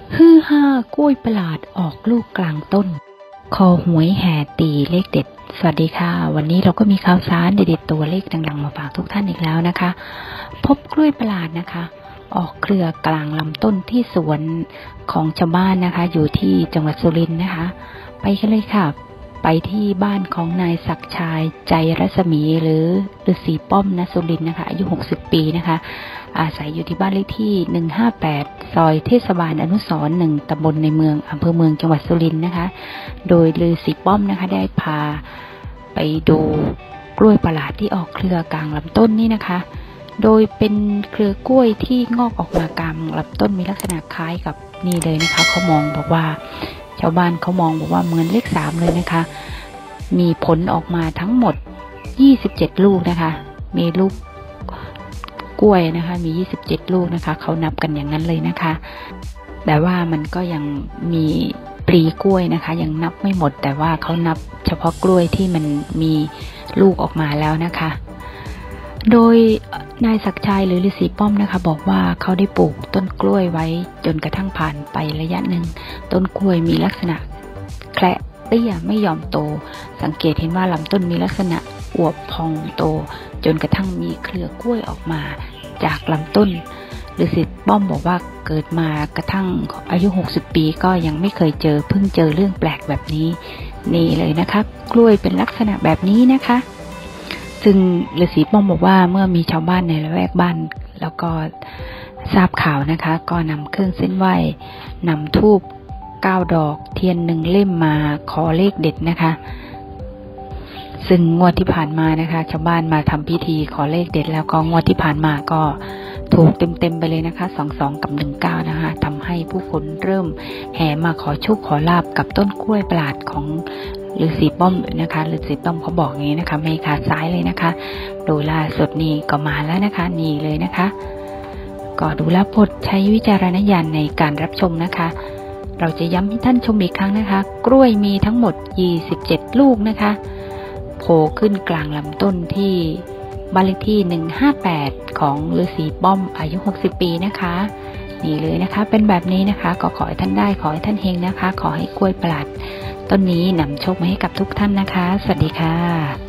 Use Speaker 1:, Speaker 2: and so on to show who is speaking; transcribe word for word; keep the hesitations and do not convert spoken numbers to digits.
Speaker 1: ฮือฮากล้วยประหลาดออกลูกกลางต้นคอหวยแห่ตีเลขเด็ดสวัสดีค่ะวันนี้เราก็มีข่าวสารเด็ดๆตัวเลขดังๆมาฝากทุกท่านอีกแล้วนะคะพบกล้วยประหลาดนะคะออกเครือกลางลำต้นที่สวนของชาวบ้านนะคะอยู่ที่จังหวัดสุรินทร์นะคะไปกันเลยค่ะไปที่บ้านของนายศักดิ์ชัยใจรัศมีหรือฤาษีป้อมณสุรินทร์นะคะอายุหกสิบปีนะคะอาศัยอยู่ที่บ้านเลขที่หนึ่งห้าแปดซอยเทศบาลอนุสรณ์หนึ่งตำบลในเมืองอำเภอเมืองจังหวัดสุรินทร์นะคะโดยฤาษีป้อมนะคะได้พาไปดูกล้วยประหลาดที่ออกเครือกลางลำต้นนี่นะคะโดยเป็นเครือกล้วยที่งอกออกมากลางลำต้นมีลักษณะคล้ายกับนี่เลยนะคะเขามองบอกว่าชาวบ้านเขามองบอกว่าเหมือนเลขสามเลยนะคะมีผลออกมาทั้งหมดยี่สิบเจ็ดลูกนะคะมีลูกกล้วยนะคะมียี่สิบเจ็ดลูกนะคะเขานับกันอย่างนั้นเลยนะคะแต่ว่ามันก็ยังมีปลีกล้วยนะคะยังนับไม่หมดแต่ว่าเขานับเฉพาะกล้วยที่มันมีลูกออกมาแล้วนะคะโดยนายศักดิ์ชัยหรือฤาษีป้อมนะคะบอกว่าเขาได้ปลูกต้นกล้วยไว้จนกระทั่งผ่านไประยะหนึ่งต้นกล้วยมีลักษณะแคละเตี้ยไม่ยอมโตสังเกตเห็นว่าลำต้นมีลักษณะอวบพองโตจนกระทั่งมีเครือกล้วยออกมาจากลำต้นฤาษีป้อมบอกว่าเกิดมากระทั่งอายุหกสิบปีก็ยังไม่เคยเจอเพิ่งเจอเรื่องแปลกแบบนี้นี่เลยนะคะกล้วยเป็นลักษณะแบบนี้นะคะซึ่งฤาษีป้อมบอกว่าเมื่อมีชาวบ้านในละแวกบ้านแล้วก็ทราบข่าวนะคะก็นำเครื่องเส้นไหว้นำธูปเก้าดอกเทียนหนึ่งเล่มมาขอเลขเด็ดนะคะซึ่งงวดที่ผ่านมานะคะชาวบ้านมาทำพิธีขอเลขเด็ดแล้วก็งวดที่ผ่านมาก็ถูกเต็มๆไปเลยนะคะสองสองกับหนึ่งเก้านะคะทำให้ผู้คนเริ่มแห่มาขอโชคขอลาบกับต้นกล้วยประหลาดของฤาษีป้อมนะคะฤาษีป้อมเขาบอกอย่างนี้นะคะไม่ขาดสายเลยนะคะโดยล่าสุดนี้ก็มาแล้วนะคะนี่เลยนะคะก็ดูแลโปรดใช้วิจารณญาณในการรับชมนะคะเราจะย้ำให้ท่านชมอีกครั้งนะคะกล้วยมีทั้งหมดยี่สิบเจ็ดลูกนะคะโผล่ขึ้นกลางลำต้นที่บ้านเลขที่หนึ่งห้าแปดของฤาษีป้อมอายุหกสิบปีนะคะนี่เลยนะคะเป็นแบบนี้นะคะก็ขอให้ท่านได้ขอให้ท่านเฮงนะคะขอให้กล้วยประหลาดต้นนี้นำโชคมาให้กับทุกท่านนะคะสวัสดีค่ะ